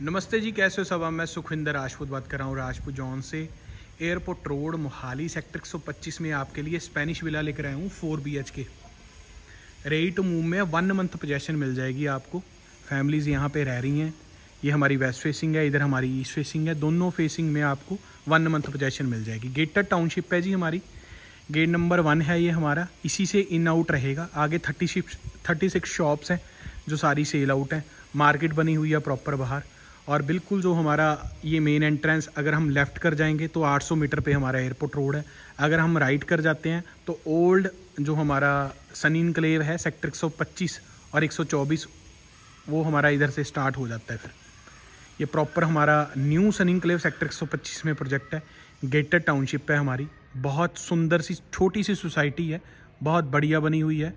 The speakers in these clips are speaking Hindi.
नमस्ते जी, कैसे हो सब। मैं सुखविंदर राजपूत बात कर रहा हूँ राजपूत जॉन से। एयरपोर्ट रोड मोहाली सेक्टर 125 में आपके लिए स्पेनिश विला लेकर आया हूँ 4 BHK। रेडी टू मूव में 1 मंथ पोजेशन मिल जाएगी आपको। फैमिलीज़ यहाँ पे रह रही हैं। ये हमारी वेस्ट फेसिंग है, इधर हमारी ईस्ट फेसिंग है। दोनों फेसिंग में आपको 1 मंथ पोजेशन मिल जाएगी। गेटेड टाउनशिप है जी हमारी। गेट नंबर 1 है ये हमारा, इसी से इन आउट रहेगा। आगे 36 शॉप्स हैं जो सारी सेल आउट हैं। मार्केट बनी हुई है प्रॉपर बाहर। और बिल्कुल जो हमारा ये मेन एंट्रेंस, अगर हम लेफ़्ट कर जाएंगे तो 800 मीटर पे हमारा एयरपोर्ट रोड है। अगर हम राइट कर जाते हैं तो ओल्ड जो हमारा सनी इनक्लेव है सेक्टर 125 और 124, वो हमारा इधर से स्टार्ट हो जाता है। फिर ये प्रॉपर हमारा न्यू सनी इनक्लेव सेक्टर 125 में प्रोजेक्ट है। गेटेड टाउनशिप है हमारी। बहुत सुंदर सी छोटी सी सोसाइटी है, बहुत बढ़िया बनी हुई है।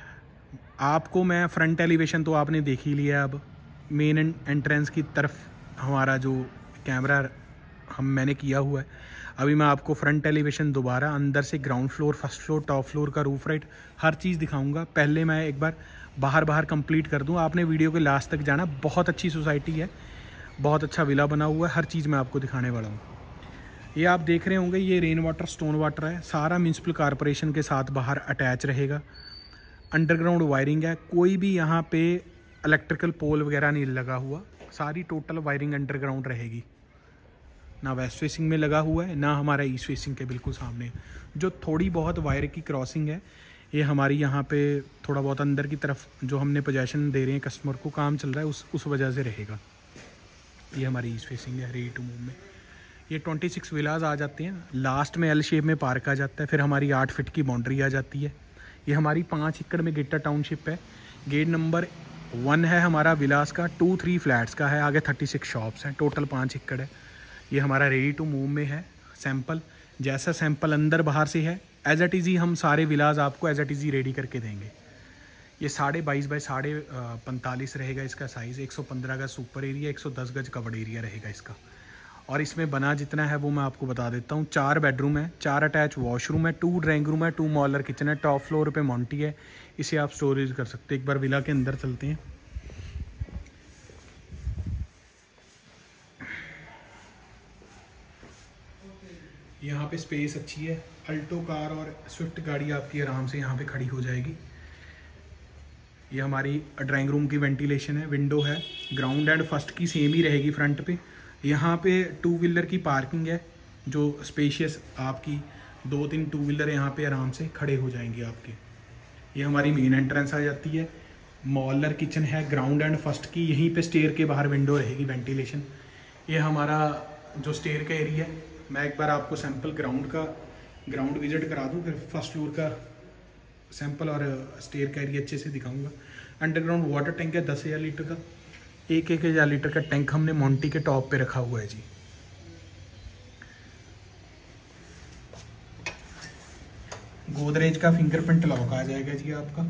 आपको मैं फ्रंट एलिवेशन तो आपने देख ही लिया। अब मेन एंट्रेंस की तरफ हमारा जो कैमरा मैंने किया हुआ है। अभी मैं आपको फ्रंट एलिवेशन दोबारा अंदर से ground floor, first floor, top floor का रूफ राइट हर चीज़ दिखाऊंगा। पहले मैं एक बार बाहर कंप्लीट कर दूं। आपने वीडियो के लास्ट तक जाना। बहुत अच्छी सोसाइटी है, बहुत अच्छा विला बना हुआ है। हर चीज़ मैं आपको दिखाने वाला हूँ। ये आप देख रहे होंगे, ये रेन वाटर स्टोन वाटर है। सारा म्यूनसिपल कॉरपोरेशन के साथ बाहर अटैच रहेगा। अंडरग्राउंड वायरिंग है। कोई भी यहाँ पे इलेक्ट्रिकल पोल वगैरह नहीं लगा हुआ। सारी टोटल वायरिंग अंडरग्राउंड रहेगी। ना वेस्ट फेसिंग में लगा हुआ है, ना हमारा ईस्ट फेसिंग के बिल्कुल सामने। जो थोड़ी बहुत वायर की क्रॉसिंग है, ये हमारी यहाँ पे थोड़ा बहुत अंदर की तरफ जो हमने पोजेशन दे रहे हैं कस्टमर को, काम चल रहा है उस वजह से रहेगा। ये हमारी ईस्ट फेसिंग है रेडी टू मूव में। ये 26 विलाज आ जाते हैं। लास्ट में L शेप में पार्क आ जाता है। फिर हमारी 8 फीट की बाउंड्री आ जाती है। ये हमारी 5 एकड़ में गेटेड टाउनशिप है। गेट नंबर 1 है हमारा विलास का। 2-3 फ्लैट्स का है। आगे 36 शॉप्स हैं। टोटल 5 एकड़ है। ये हमारा रेडी टू मूव में है। सैंपल जैसा सैंपल अंदर बाहर से है, एज एट इज़ ही हम सारे विलास आपको एज एट इज़ ही रेडी करके देंगे। ये 22.5 बाई 45 रहेगा इसका साइज़। 115 गज सुपर एरिया, 110 गज कवर्ड एरिया रहेगा इसका। और इसमें बना जितना है वो मैं आपको बता देता हूँ। 4 बेडरूम है, 4 अटैच वॉशरूम है, 2 ड्राइंग रूम है, 2 मॉडलर किचन है। टॉप फ्लोर पे मॉन्टी है। इसे आप स्टोरेज कर सकते हैं। एक बार विला के अंदर चलते हैं। यहाँ पे स्पेस अच्छी है। अल्टो कार और स्विफ्ट गाड़ी आपकी आराम से यहाँ पे खड़ी हो जाएगी। ये हमारी ड्राइंग रूम की वेंटिलेशन है। विंडो है। ग्राउंड एंड फर्स्ट की सेम ही रहेगी फ्रंट पे। यहाँ पे 2 व्हीलर की पार्किंग है जो स्पेशियस आपकी 2-3 2 व्हीलर यहाँ पे आराम से खड़े हो जाएंगे आपके। ये हमारी मेन एंट्रेंस आ जाती है। मॉडलर किचन है ग्राउंड एंड फर्स्ट की। यहीं पे स्टेयर के बाहर विंडो रहेगी, वेंटिलेशन। ये हमारा जो स्टेयर का एरिया है, मैं एक बार आपको सैंपल ग्राउंड विजिट करा दूँ, फिर फर्स्ट फ्लोर का सैंपल और स्टेयर का एरिया अच्छे से दिखाऊँगा। अंडरग्राउंड वाटर टैंक है 10,000 लीटर का। 1,000 लीटर का टैंक हमने मोंटी के टॉप पे रखा हुआ है जी। गोदरेज का फिंगरप्रिंट लॉक आ जाएगा जी आपका।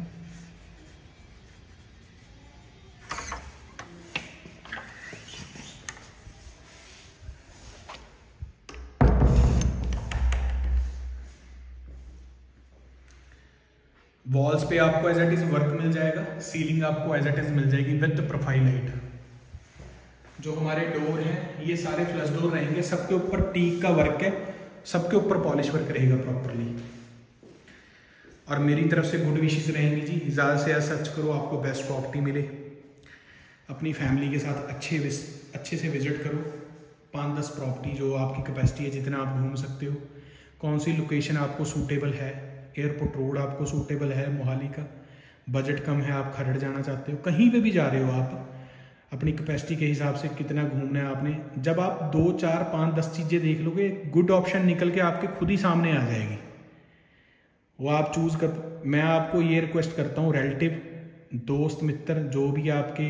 वॉल्स पे आपको एज इट इज वर्क मिल जाएगा। सीलिंग आपको एज इट इज मिल जाएगी विद प्रोफाइल लाइट। जो हमारे डोर हैं ये सारे फ्लश डोर रहेंगे। सबके ऊपर टीक का वर्क है, सबके ऊपर पॉलिश वर्क रहेगा प्रॉपरली। और मेरी तरफ से गुड विशेस रहेंगी जी। ज़्यादा से ज़्यादा सर्च करो, आपको बेस्ट प्रॉपर्टी मिले। अपनी फैमिली के साथ अच्छे से विजिट करो। 5-10 प्रॉपर्टी जो आपकी कैपेसिटी है, जितना आप घूम सकते हो। कौन सी लोकेशन आपको सूटेबल है। एयरपोर्ट रोड आपको सूटेबल है मोहाली का। बजट कम है, आप खरड़ जाना चाहते हो, कहीं पे भी जा रहे हो आप, अपनी कैपेसिटी के हिसाब से कितना घूमना है आपने। जब आप 2, 4, 5, 10 चीज़ें देख लोगे, गुड ऑप्शन निकल के आपके खुद ही सामने आ जाएगी। वो आप चूज़ कर। मैं आपको ये रिक्वेस्ट करता हूँ, रिलेटिव, दोस्त, मित्र, जो भी आपके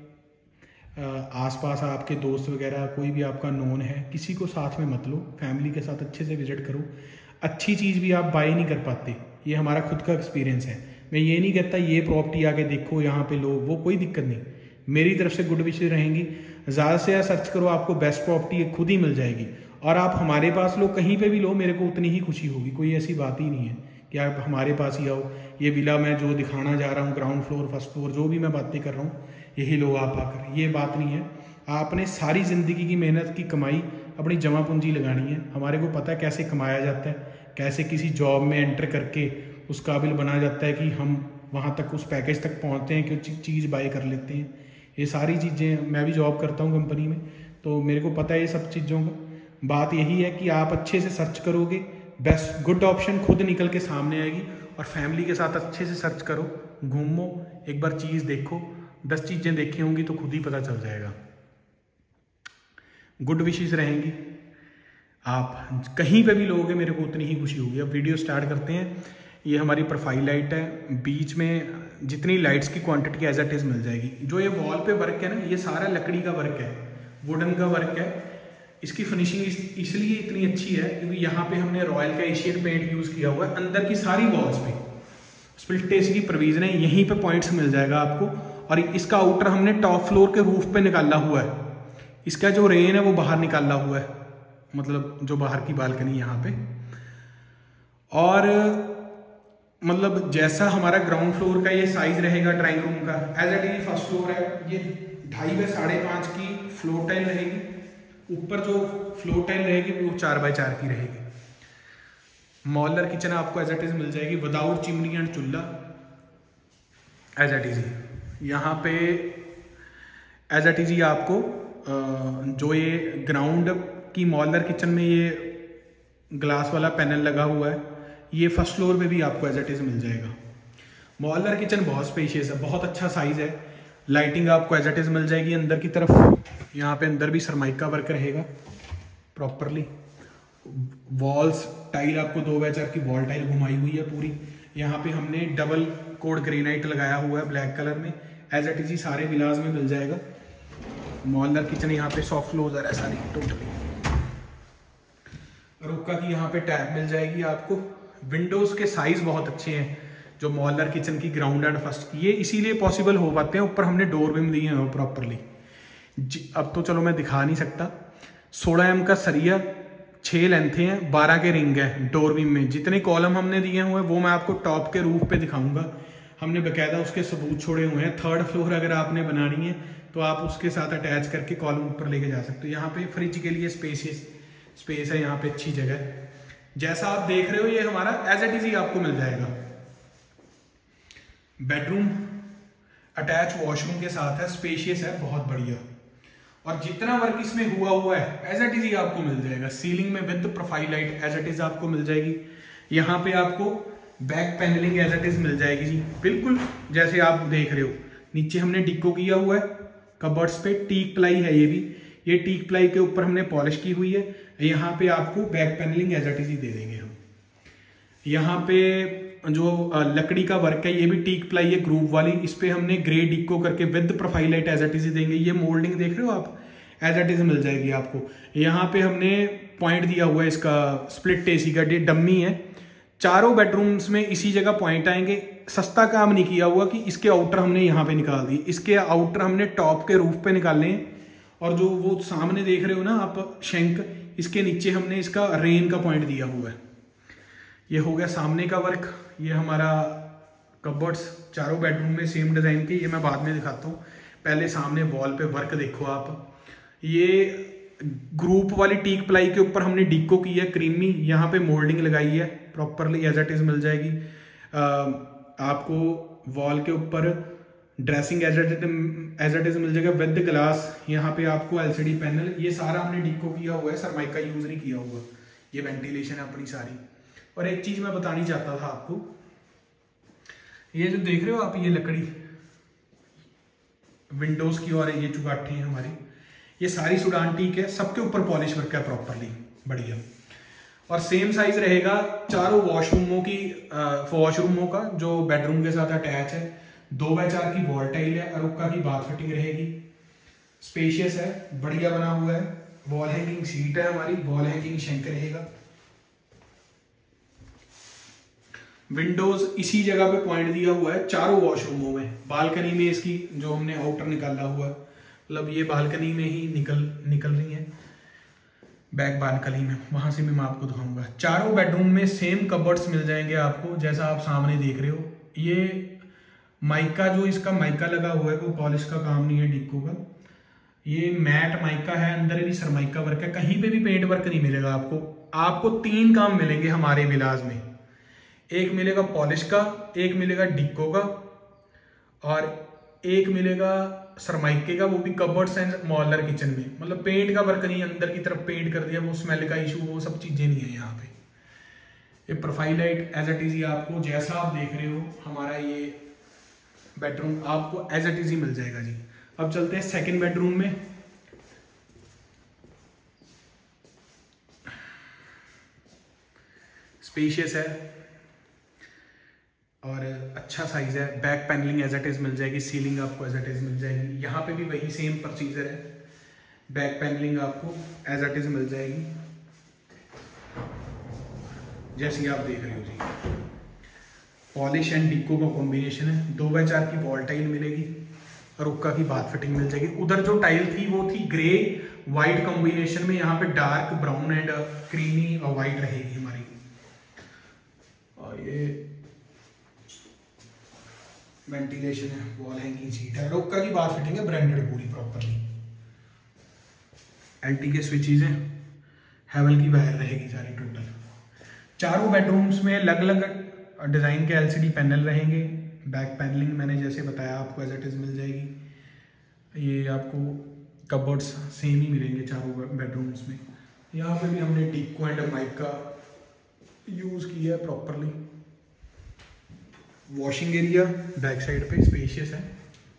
आसपास आपके दोस्त वगैरह कोई भी आपका नोन है, किसी को साथ में मत लो। फैमिली के साथ अच्छे से विजिट करो। अच्छी चीज़ भी आप बाय नहीं कर पाते। ये हमारा खुद का एक्सपीरियंस है। मैं ये नहीं कहता ये प्रॉपर्टी आके देखो, यहाँ पे लो, वो कोई दिक्कत नहीं। मेरी तरफ से गुड विशेस रहेंगी। ज़्यादा से ज़्यादा सर्च करो, आपको बेस्ट प्रॉपर्टी खुद ही मिल जाएगी। और आप हमारे पास लो, कहीं पे भी लो, मेरे को उतनी ही खुशी होगी। कोई ऐसी बात ही नहीं है कि आप हमारे पास ही आओ। ये विला मैं जो दिखाना जा रहा हूँ, ग्राउंड फ्लोर, फर्स्ट फ्लोर, जो भी मैं बातें कर रहा हूँ, यही लो आप आकर। ये बात नहीं है। आपने सारी ज़िंदगी की मेहनत की कमाई अपनी जमा पूंजी लगानी है। हमारे को पता है कैसे कमाया जाता है, कैसे किसी जॉब में एंटर करके उस काबिल बना जाता है कि हम वहाँ तक उस पैकेज तक पहुँचते हैं कि चीज़ बाय कर लेते हैं। ये सारी चीज़ें, मैं भी जॉब करता हूँ कंपनी में, तो मेरे को पता है ये सब चीज़ों का। बात यही है कि आप अच्छे से सर्च करोगे, बेस्ट गुड ऑप्शन खुद निकल के सामने आएगी। और फैमिली के साथ अच्छे से सर्च करो, घूमो, एक बार चीज़ देखो, 10 चीज़ें देखी होंगी तो खुद ही पता चल जाएगा। गुड विशेस रहेंगी, आप कहीं पे भी लोगे मेरे को उतनी ही खुशी होगी। अब वीडियो स्टार्ट करते हैं। ये हमारी प्रोफाइल लाइट है, बीच में जितनी लाइट्स की क्वांटिटी एज इट इज़ मिल जाएगी। जो ये वॉल पे वर्क है ना, ये सारा लकड़ी का वर्क है, वुडन का वर्क है। इसकी फिनिशिंग इसलिए इतनी अच्छी है क्योंकि यहाँ पे हमने रॉयल का एशियन पेंट यूज़ किया हुआ है। अंदर की सारी वॉल्स पे स्प्लिट एसी की प्रोविजन है, यहीं पे पॉइंट्स मिल जाएगा आपको। और इसका आउटर हमने टॉप फ्लोर के रूफ पे निकाला हुआ है। इसका जो रेन है वो बाहर निकाला हुआ है, मतलब जो बाहर की बालकनी यहाँ पे। और मतलब जैसा हमारा ग्राउंड फ्लोर का ये साइज रहेगा ड्राइंग रूम का, as it is first floor है, ये 2.5 बाय 5.5 की फ्लोर टाइल रहेगी। ऊपर जो फ्लोर टाइल रहेगी वो 4 बाय 4 की रहेगी। मॉडलर किचन आपको एज इट इज मिल जाएगी विदाउट चिमनी एंड चूल्हा, एज इट इज। यहाँ पे एज इट इज आपको जो ये ग्राउंड की मॉडलर किचन में ये ग्लास वाला पैनल लगा हुआ है, ये फर्स्ट फ्लोर पे भी आपको एज इट इज मिल जाएगा। मॉडलर किचन बहुत स्पेशियस है, बहुत अच्छा साइज है। लाइटिंग आपको एज इट इज मिल जाएगी अंदर की तरफ। यहाँ पे अंदर भी सरमाइका वर्क रहेगा प्रॉपरली। वॉल्स टाइल आपको 2 बाय 4 की वॉल टाइल घुमाई हुई है पूरी। यहाँ पे हमने डबल कोड ग्रेनाइट लगाया हुआ है ब्लैक कलर में, एज इट इज सारे विलास में मिल जाएगा। मॉडलर किचन यहाँ पे सॉफ्ट क्लोजर है सारी टोटली। रुक्का की यहाँ पे टैब मिल जाएगी आपको। विंडोज के साइज बहुत अच्छे हैं जो मॉडलर किचन की ग्राउंड एंड फर्स्ट, ये इसीलिए पॉसिबल हो पाते हैं। ऊपर हमने डोर बिम दिए हैं प्रॉपरली। अब तो चलो मैं दिखा नहीं सकता। 16 mm का सरिया, 6 लेंथे हैं, 12 के रिंग है डोर बिम में। जितने कॉलम हमने दिए हुए हैं वो मैं आपको टॉप के रूफ पे दिखाऊंगा। हमने बकायदा उसके सबूत छोड़े हुए हैं। 3rd फ्लोर अगर आपने बनानी है तो आप उसके साथ अटैच करके कॉलम ऊपर लेके जा सकते हो। यहाँ पे फ्रिज के लिए स्पेस है, यहाँ पे अच्छी जगह है। जैसा आप देख रहे हो ये हमारा एज इट इज ही आपको मिल जाएगा। बेडरूम अटैच वॉशरूम के साथ है, स्पेशियस है, बहुत बढ़िया। और जितना वर्क इसमें हुआ है एज इट इज ही आपको मिल जाएगा। सीलिंग में with profile light as it is आपको मिल जाएगी। यहाँ पे आपको back panelling as it is मिल जाएगी जी, बिल्कुल जैसे आप देख रहे हो। नीचे हमने डिको किया हुआ है कबर्ड्स पे, टीक प्लाई है ये भी। ये टीक प्लाई के ऊपर हमने पॉलिश की हुई है। यहाँ पे आपको back panelling as it is ही दे देंगे हम। यहाँ पे जो लकड़ी का वर्क है ये भी टीक प्लाई है ग्रुप वाली। इस पे हमने ग्रे डिको करके with profile light as it is देंगे। ये मोल्डिंग देख रहे हो आप, एज इट इज मिल जाएगी आपको। यहाँ पे हमने पॉइंट दिया हुआ है इसका स्प्लिट एसी का, डम्मी है। चारों बेडरूम्स में इसी जगह पॉइंट आएंगे। सस्ता काम नहीं किया हुआ कि इसके आउटर हमने यहाँ पे निकाल दिए। इसके आउटर हमने टॉप के रूफ पे निकालने हैं। और जो वो सामने देख रहे हो ना आप शेंक, इसके नीचे हमने इसका रेन का पॉइंट दिया हुआ है। ये हो गया सामने का वर्क। ये हमारा कबर्ड्स चारों बेडरूम में सेम डिजाइन के, ये मैं बाद में दिखाता हूँ। पहले सामने वॉल पे वर्क देखो आप। ये ग्रुप वाली टीक प्लाई के ऊपर हमने डिको की है क्रीमी। यहाँ पे मोल्डिंग लगाई है प्रॉपरली, एज इट इज मिल जाएगी आपको। वॉल के ऊपर ड्रेसिंग एज इट इज मिल जाएगा विद ग्लास। यहाँ पे आपको एलसीडी पैनल, ये सारा हमने डिको किया हुआ है, सरमाइका यूज नहीं किया हुआ। ये वेंटिलेशन है अपनी सारी। और एक चीज मैं बतानी चाहता था आपको, ये जो देख रहे हो आप, ये लकड़ी विंडोज की और ये चुगाठे हैं हमारी, ये सारी सुडान टीक है। सबके ऊपर पॉलिश वर्क है प्रॉपरली, बढ़िया। और सेम साइज रहेगा चारों वॉशरूमों का जो बेडरूम के साथ अटैच है। 2 बाय 4 की वॉल टाइल है, अरुक्का की बाथ फिटिंग रहेगी। स्पेशियस है, बढ़िया बना हुआ है। वॉल हैंगिंग सीट है हमारी, वॉल हैंगिंग शेंक रहेगा। विंडोज इसी जगह पे पॉइंट दिया हुआ है चारों वॉशरूमों में। बालकनी में इसकी जो हमने आउटर निकाला हुआ है, मतलब ये बालकनी में ही निकल रही है, बैक बालकनी में, वहां से भी मैं आपको दिखाऊंगा। चारों बेडरूम में सेम कबर्ड्स मिल जाएंगे आपको, जैसा आप सामने देख रहे हो। ये माइका, जो इसका माइका लगा हुआ है, वो पॉलिश का काम नहीं है डिको का। ये मैट माइका है, अंदर भी सरमाइका वर्क है, कहीं पे भी पेंट वर्क नहीं मिलेगा आपको। आपको 3 काम मिलेंगे हमारे विलास में, एक मिलेगा पॉलिश का, एक मिलेगा डिक्को का, और एक मिलेगा सरमाइके का, वो भी कबर्ड्स एंड मॉडलर किचन में। मतलब पेंट का वर्क नहीं, अंदर की तरफ पेंट कर दिया, वो स्मेल का इशू, वो सब चीजें नहीं है यहाँ पे। ये profile light as it is आपको जैसा आप देख रहे हो हमारा ये बेडरूम आपको एज इट इज ही मिल जाएगा जी। अब चलते हैं सेकंड बेडरूम में। स्पेशियस है और अच्छा साइज है। Back panelling as it is मिल जाएगी, सीलिंग आपको एज इट इज मिल जाएगी। यहाँ पे भी वही सेम प्रोसीजर है, बैक पैनलिंग आपको एज इट इज मिल जाएगी जैसी आप देख रहे हो जी। पॉलिश एंड डिको का कॉम्बिनेशन है। 2x4 की वॉल टाइल मिलेगी और उक्का की बाथ फिटिंग मिल जाएगी। उधर जो टाइल थी वो थी ग्रे वाइट कॉम्बिनेशन में, यहाँ पे डार्क ब्राउन एंड क्रीमी और वाइट रहेगी हमारी। और ये वेंटिलेशन है, वॉल हैंगिंग सीट है, उक्का की बाथ फिटिंग है, ब्रांडेड पूरी प्रॉपरली। एलटी के स्विचेस हैं, हेवल की वायर रहेगी सारी टोटल। चारों बेडरूम्स में अलग अलग डिज़ाइन के एलसीडी पैनल रहेंगे। बैक पैनलिंग मैंने जैसे बताया आपको एज इट इज मिल जाएगी। ये आपको कबर्ड्स सेम ही मिलेंगे चारों बेडरूम्स में। यहाँ पे भी हमने डिक्को एंड माइक का यूज़ किया है properly. Washing area back side पे स्पेशियस है।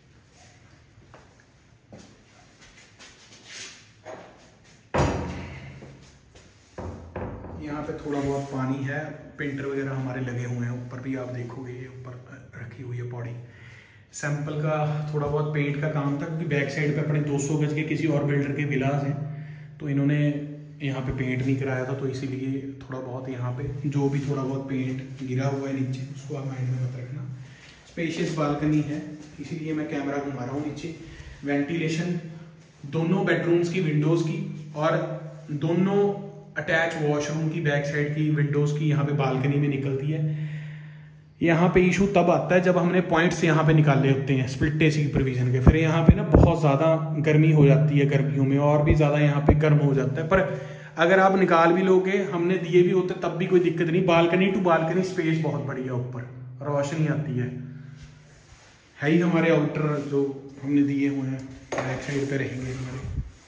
यहाँ पे थोड़ा बहुत पानी है, पेंटर वगैरह हमारे लगे हुए हैं। ऊपर भी आप देखोगे ये ऊपर रखी हुई है पॉडी। सैंपल का थोड़ा बहुत पेंट का काम था, क्योंकि बैक साइड पे अपने 200 गज के किसी और बिल्डर के विलास हैं, तो इन्होंने यहाँ पे पेंट नहीं कराया था, तो इसीलिए थोड़ा बहुत यहाँ पे जो भी थोड़ा बहुत पेंट गिरा हुआ है नीचे उसको आप माइंड में मत रखना। स्पेशियस बालकनी है, इसीलिए मैं कैमरा घुमा रहा हूँ नीचे। वेंटिलेशन दोनों बेडरूम्स की विंडोज़ की और दोनों अटैच वॉशरूम की बैक साइड की विंडोज़ की यहाँ पे बालकनी में निकलती है। यहाँ पे इशू तब आता है जब हमने पॉइंट्स यहाँ पे निकाले होते हैं स्प्लिट एसी की प्रोविजन के, फिर यहाँ पे ना बहुत ज़्यादा गर्मी हो जाती है, गर्मियों में और भी ज़्यादा यहाँ पे गर्म हो जाता है। पर अगर आप निकाल भी लोगे, हमने दिए भी होते तब भी कोई दिक्कत नहीं। बालकनी टू बालकनी स्पेस बहुत बड़ी है, ऊपर रोशनी आती है ही। हमारे आउटर जो हमने दिए हुए हैं बैक साइड पे रहेंगे हमारे।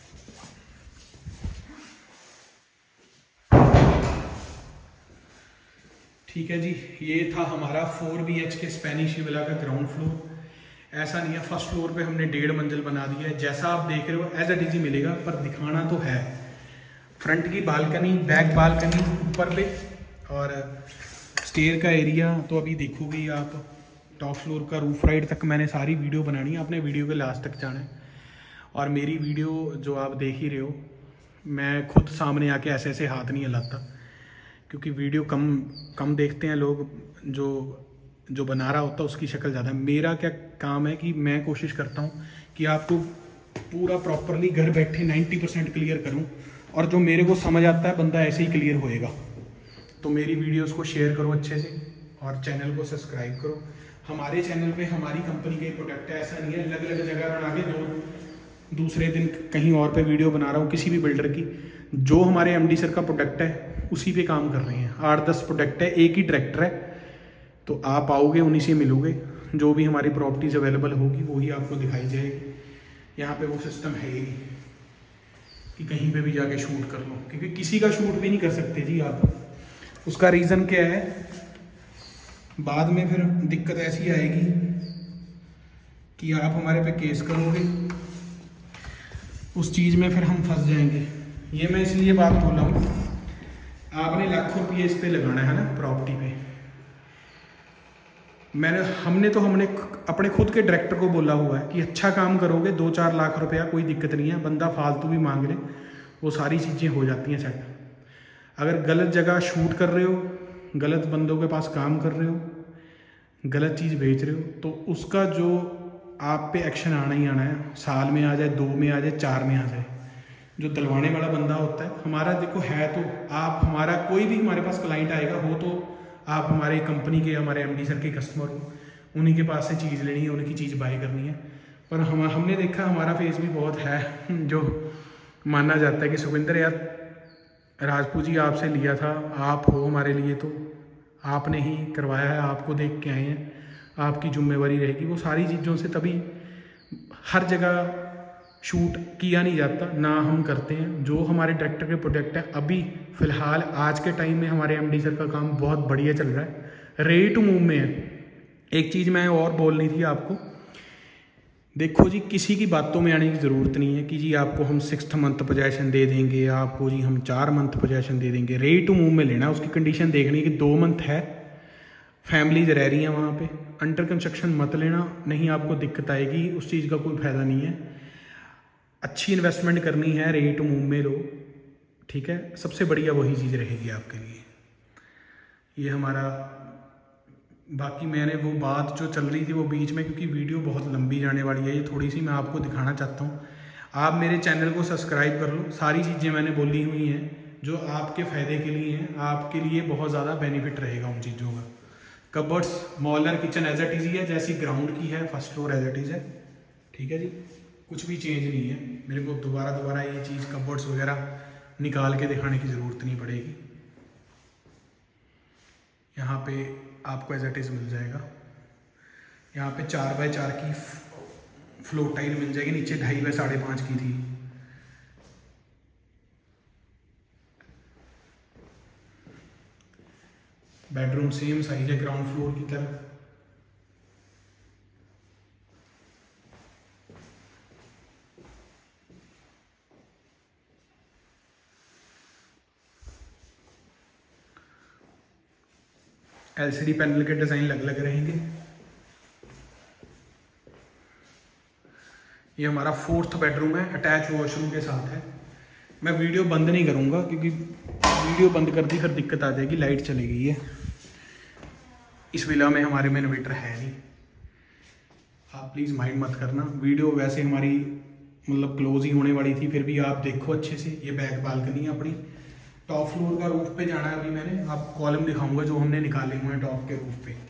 ठीक है जी, ये था हमारा 4 BHK स्पेनिश विला का ग्राउंड फ्लोर। ऐसा नहीं है, फर्स्ट फ्लोर पे हमने 1.5 मंजिल बना दिया है। जैसा आप देख रहे हो एज इट इज ही मिलेगा, पर दिखाना तो है। फ्रंट की बालकनी, बैक बालकनी ऊपर पे, और स्टेयर का एरिया तो अभी देखोगे आप। टॉप फ्लोर का रूफ राइड तक मैंने सारी वीडियो बनानी है, आपने वीडियो के लास्ट तक जाना है। और मेरी वीडियो जो आप देख ही रहे हो, मैं खुद सामने आके ऐसे ऐसे हाथ नहीं हिलाता, क्योंकि वीडियो कम देखते हैं लोग। जो बना रहा होता है उसकी शक्ल ज़्यादा। मेरा क्या काम है कि मैं कोशिश करता हूँ कि आपको पूरा प्रॉपरली घर बैठे 90% क्लियर करूँ, और जो मेरे को समझ आता है बंदा ऐसे ही क्लियर होएगा। तो मेरी वीडियोस को शेयर करो अच्छे से और चैनल को सब्सक्राइब करो। हमारे चैनल पे हमारी कंपनी के प्रोडक्ट है, ऐसा नहीं है अलग अलग जगह बना के दूसरे दिन कहीं और पे वीडियो बना रहा हूँ किसी भी बिल्डर की। जो हमारे एमडी सर का प्रोडक्ट है उसी पे काम कर रहे हैं। 8-10 प्रोडक्ट है, एक ही डायरेक्टर है, तो आप आओगे उन्हीं से मिलोगे। जो भी हमारी प्रॉपर्टीज अवेलेबल होगी वही आपको दिखाई जाएगी। यहाँ पे वो सिस्टम है ही नहीं कि कहीं पे भी जाके शूट कर लो, क्योंकि किसी का शूट भी नहीं कर सकते जी आप। उसका रीज़न क्या है, बाद में फिर दिक्कत ऐसी आएगी कि आप हमारे पे केस करोगे, उस चीज़ में फिर हम फंस जाएंगे। ये मैं इसलिए बात बोल रहा हूँ, आपने लाखों रुपये इस पे लगाना है ना प्रॉपर्टी पे। हमने अपने खुद के डायरेक्टर को बोला हुआ है कि अच्छा काम करोगे 2-4 लाख रुपया कोई दिक्कत नहीं है, बंदा फालतू भी मांग ले, वो सारी चीज़ें हो जाती हैं सेट। अगर गलत जगह शूट कर रहे हो, गलत बंदों के पास काम कर रहे हो, गलत चीज़ बेच रहे हो, तो उसका जो आप पे एक्शन आना ही आना है। साल में आ जाए, 2 में आ जाए, 4 में आ जाए। जो दिलवाने वाला बंदा होता है हमारा, देखो है तो आप हमारा, कोई भी हमारे पास क्लाइंट आएगा हो तो आप हमारे कंपनी के, हमारे एमडी सर के कस्टमर हो, उन्हीं के पास से चीज़ लेनी है, उनकी चीज़ बाय करनी है। पर हमने देखा हमारा फेस भी बहुत है जो माना जाता है कि सुखविंदर यार राजपूत जी आपसे लिया था, आप हो हमारे लिए, तो आपने ही करवाया है, आपको देख के आए हैं, आपकी जिम्मेवारी रहेगी। वो सारी चीज़ों से तभी हर जगह शूट किया नहीं जाता, ना हम करते हैं। जो हमारे डायरेक्टर के प्रोजेक्ट है अभी फ़िलहाल आज के टाइम में हमारे एमडी सर का काम बहुत बढ़िया चल रहा है, रेडी टू मूव में है। एक चीज़ मैं और बोलनी थी आपको, देखो जी किसी की बातों में आने की ज़रूरत नहीं है कि जी आपको हम 6th मंथ पोजेशन दे देंगे, आपको जी हम 4 मंथ पोजेशन दे देंगे। रेडी टू मूव में लेना, उसकी कंडीशन देखनी है कि 2 मंथ है, फैमिलीज रह रही हैं वहाँ पे, अंडर कंस्ट्रक्शन मत लेना, नहीं आपको दिक्कत आएगी, उस चीज़ का कोई फ़ायदा नहीं है। अच्छी इन्वेस्टमेंट करनी है, रेडी टू मूव में लो, ठीक है, सबसे बढ़िया वही चीज़ रहेगी आपके लिए। ये हमारा, बाकी मैंने वो बात जो चल रही थी वो बीच में, क्योंकि वीडियो बहुत लंबी जाने वाली है, ये थोड़ी सी मैं आपको दिखाना चाहता हूँ। आप मेरे चैनल को सब्सक्राइब कर लो, सारी चीज़ें मैंने बोली हुई हैं जो आपके फ़ायदे के लिए हैं, आपके लिए बहुत ज़्यादा बेनिफिट रहेगा उन चीज़ों का। Cupboards modular kitchen as it is ही है, जैसी ग्राउंड की है, first floor as it is है, ठीक है जी, कुछ भी चेंज नहीं है। मेरे को दोबारा ये चीज़ कबर्ड्स वगैरह निकाल के दिखाने की ज़रूरत नहीं पड़ेगी। यहाँ पे आपको एज इट इज़ मिल जाएगा। यहाँ पे 4x4 की फ्लोर टाइल मिल जाएगी, नीचे 2.5x5.5 की थी। बेडरूम सेम साइज है ग्राउंड फ्लोर की तरह। एलसीडी पैनल के डिज़ाइन अलग अलग रहेंगे। ये हमारा 4th बेडरूम है, अटैच वॉशरूम के साथ है। मैं वीडियो बंद नहीं करूँगा क्योंकि वीडियो बंद कर दी फिर दिक्कत आ जाएगी, लाइट चली गई है। इस विला में हमारे में इन्वर्टर है नहीं, आप प्लीज़ माइंड मत करना। वीडियो वैसे हमारी मतलब क्लोज ही होने वाली थी, फिर भी आप देखो अच्छे से। ये बैक बालकनी है अपनी, टॉप फ्लोर का रूफ पे जाना है। अभी मैंने आपको कॉलम दिखाऊंगा जो हमने निकाले हुए हैं टॉप के रूफ पे।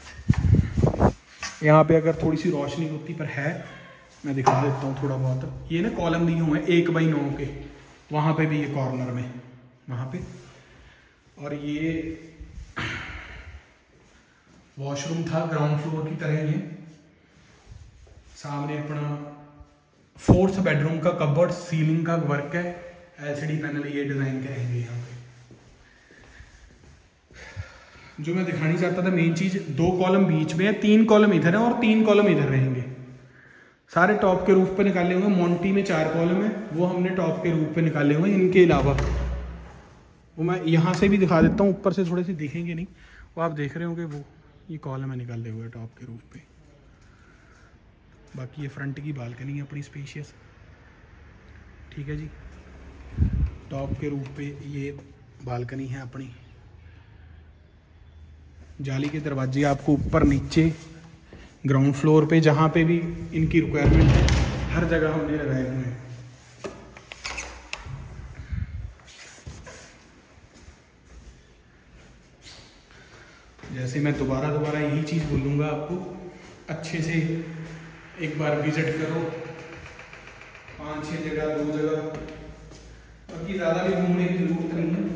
यहाँ पे अगर थोड़ी सी रोशनी होती पर है, मैं दिखा देता हूँ थोड़ा बहुत। ये ना कॉलम दिए हुए हैं 1x9 के, वहाँ पे भी ये कॉर्नर में वहाँ पे। और ये वॉशरूम था ग्राउंड फ्लोर की तरह ही है। सामने अपना 4th बेडरूम का कबर्ड, सीलिंग का वर्क है, एलसीडी पैनल ये डिज़ाइन के रहेंगे यहाँ पे। जो मैं दिखानी चाहता था मेन चीज़, 2 कॉलम बीच में है, 3 कॉलम इधर है और 3 कॉलम इधर रहेंगे। सारे टॉप के रूफ पे निकाले हुए हैं। मोंटी में 4 कॉलम है, वो हमने टॉप के रूफ पे निकाले हुए हैं। इनके अलावा वो मैं यहाँ से भी दिखा देता हूँ, ऊपर से थोड़े से दिखेंगे नहीं, वो आप देख रहे होंगे, वो ये कॉलम है निकाले हुए टॉप के रूफ पे। बाकी ये फ्रंट की बालकनी है अपनी स्पेशियस, ठीक है जी। टॉप के रूफ पे ये बालकनी है अपनी। जाली के दरवाजे आपको ऊपर नीचे ग्राउंड फ्लोर पे जहाँ पे भी इनकी रिक्वायरमेंट है हर जगह हमने लगाए हुए हैं। जैसे मैं दोबारा यही चीज़ बोलूँगा आपको, अच्छे से एक बार विजिट करो, 5-6 जगह, 2 जगह, बाकी ज़्यादा भी घूमने की जरूरत नहीं है।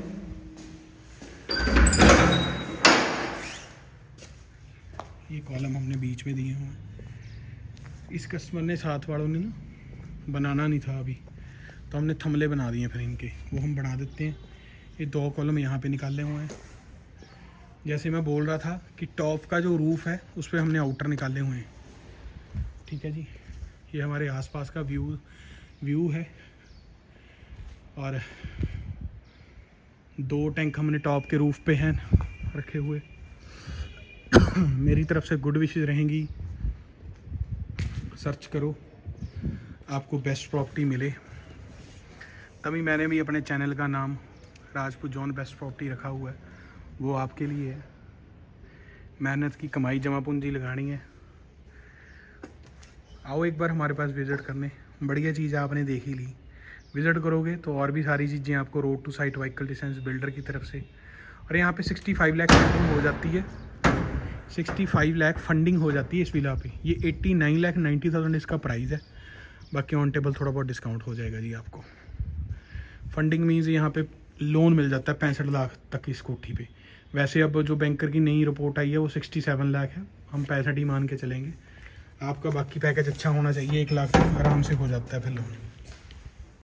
ये कॉलम हमने बीच में दिए हुए हैं। इस कस्टमर ने, साथ वालों ने ना बनाना नहीं था अभी, तो हमने थमले बना दिए फिर इनके, वो हम बना देते हैं। ये 2 कॉलम यहाँ पे निकाले हुए हैं। जैसे मैं बोल रहा था कि टॉप का जो रूफ़ है उस पर हमने आउटर निकाले हुए हैं, ठीक है जी। ये हमारे आसपास का व्यू है। और 2 टैंक हमने टॉप के रूफ पे हैं रखे हुए। मेरी तरफ से गुड विशेस रहेंगी, सर्च करो, आपको बेस्ट प्रॉपर्टी मिले। तभी मैंने भी अपने चैनल का नाम राजपूत जॉन बेस्ट प्रॉपर्टी रखा हुआ है, वो आपके लिए है। मेहनत की कमाई जमा पूंजी लगानी है। आओ एक बार हमारे पास विज़िट करने, बढ़िया चीज़ आपने देख ही ली। विज़िट करोगे तो और भी सारी चीज़ें आपको road to site vehicle distance builder की तरफ से, और यहाँ पे 65 लाख रेंटिंग हो जाती है। 65 लाख फंडिंग हो जाती है इस विला पे। ये 89,90,000 इसका प्राइस है, बाकी ऑन टेबल थोड़ा बहुत डिस्काउंट हो जाएगा जी आपको। फंडिंग मीन्स यहाँ पे लोन मिल जाता है 65 लाख तक इस कोठी पे। वैसे अब जो बैंकर की नई रिपोर्ट आई है वो 67 लाख है, हम 65 ही मान के चलेंगे। आपका बाकी पैकेज अच्छा होना चाहिए, 1 लाख आराम से हो जाता है फिर लोन।